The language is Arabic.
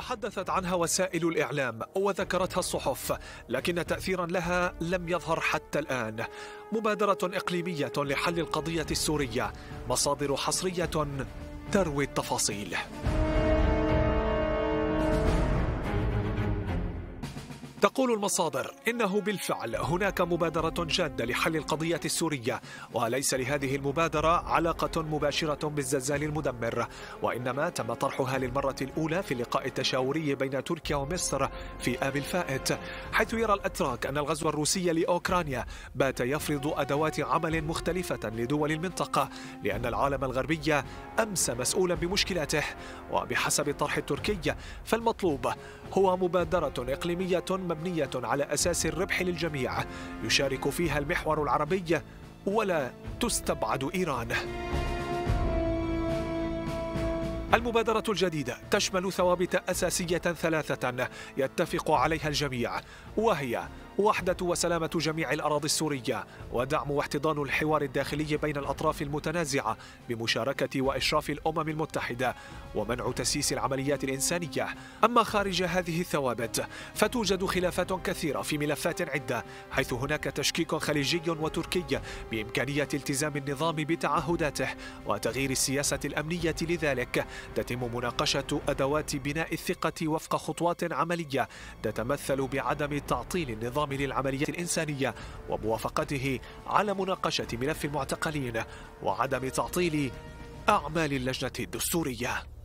تحدثت عنها وسائل الإعلام وذكرتها الصحف، لكن تأثيرا لها لم يظهر حتى الآن. مبادرة إقليمية لحل القضية السورية، مصادر حصرية تروي التفاصيل. تقول المصادر إنه بالفعل هناك مبادرة جادة لحل القضية السورية، وليس لهذه المبادرة علاقة مباشرة بالزلزال المدمر، وإنما تم طرحها للمرة الأولى في اللقاء التشاوري بين تركيا ومصر في آب الفائت، حيث يرى الأتراك أن الغزو الروسي لأوكرانيا بات يفرض أدوات عمل مختلفة لدول المنطقة، لأن العالم الغربي أمس مسؤولا بمشكلاته. وبحسب الطرح التركي فالمطلوب هو مبادرة إقليمية مبنية على أساس الربح للجميع، يشارك فيها المحور العربي ولا تستبعد إيران. المبادرة الجديدة تشمل ثوابت أساسية ثلاثة يتفق عليها الجميع، وهي وحدة وسلامة جميع الأراضي السورية، ودعم واحتضان الحوار الداخلي بين الأطراف المتنازعة بمشاركة وإشراف الأمم المتحدة، ومنع تسييس العمليات الإنسانية. أما خارج هذه الثوابت فتوجد خلافات كثيرة في ملفات عدة، حيث هناك تشكيك خليجي وتركي بإمكانية التزام النظام بتعهداته وتغيير السياسة الأمنية. لذلك تتم مناقشة أدوات بناء الثقة وفق خطوات عملية تتمثل بعدم تعطيل النظام للعملية الإنسانية، وموافقته على مناقشة ملف المعتقلين، وعدم تعطيل أعمال اللجنة الدستورية.